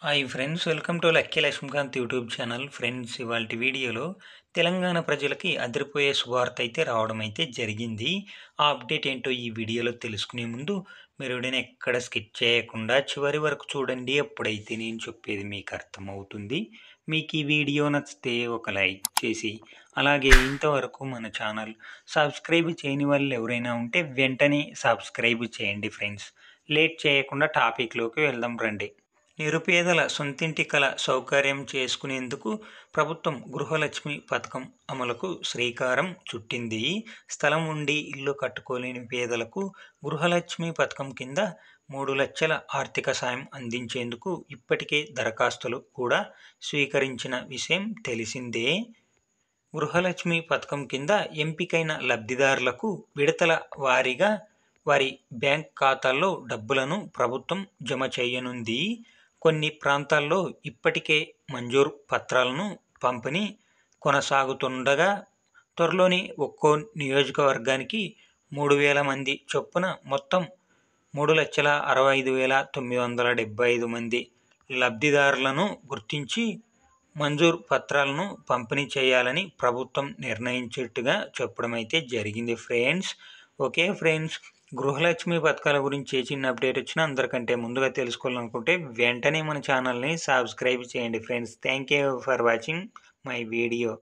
Hi friends, welcome to లక్కీలక్ష్మికాంత్ YouTube channel. Friends, ఇవాల్టి వీడియోలో తెలంగాణ ప్రజలకి అదిరిపోయే శుభవార్త అయితే రావడం అయితే జరిగింది. ఆ అప్డేట్ ఏంటో ఈ వీడియోలో తెలుసుకునే ముందు మీరు వీడియోని ఎక్కడ స్కిప్ చేయకుండా చివరి వరకు చూడండి. అప్పుడైతే నేను చెప్పేది మీకు అర్థమవుతుంది. మీకు ఈ వీడియో నచ్చితే ఒక లైక్ చేసి, అలాగే ఇంతవరకు మన ఛానల్ సబ్స్క్రైబ్ చేయని వాళ్ళు ఎవరైనా ఉంటే వెంటనే సబ్స్క్రైబ్ చేయండి ఫ్రెండ్స్. లేట్ చేయకుండా టాపిక్లోకి వెళ్దాం రండి. నిరుపేదల సొంతింటి కల సౌకర్యం చేసుకునేందుకు ప్రభుత్వం గృహలక్ష్మి పథకం అమలుకు శ్రీకారం చుట్టింది. స్థలం ఉండి ఇల్లు కట్టుకోలేని పేదలకు గృహలక్ష్మి పథకం కింద 3 లక్షల ఆర్థిక సాయం అందించేందుకు ఇప్పటికే దరఖాస్తులు కూడా స్వీకరించిన విషయం తెలిసిందే. గృహలక్ష్మి పథకం కింద ఎంపికైన లబ్ధిదారులకు విడతల వారీగా వారి బ్యాంక్ ఖాతాల్లో డబ్బులను ప్రభుత్వం జమ చేయనుంది. కొన్ని ప్రాంతాల్లో ఇప్పటికే మంజూరు పత్రాలను పంపిణీ కొనసాగుతుండగా త్వరలోనే ఒక్కో నియోజకవర్గానికి 3,000 మంది చొప్పున మొత్తం 3,65,975 మంది లబ్ధిదారులను గుర్తించి మంజూరు పత్రాలను పంపిణీ చేయాలని ప్రభుత్వం నిర్ణయించినట్టుగా చెప్పడం అయితే జరిగింది ఫ్రెండ్స్. ఓకే ఫ్రెండ్స్, గృహలక్ష్మి పథకాల గురించి ఏ చిన్న అప్డేట్ వచ్చినా అందరికంటే ముందుగా తెలుసుకోవాలనుకుంటే వెంటనే మన ఛానల్ని సబ్స్క్రైబ్ చేయండి friends. Thank you for watching my video.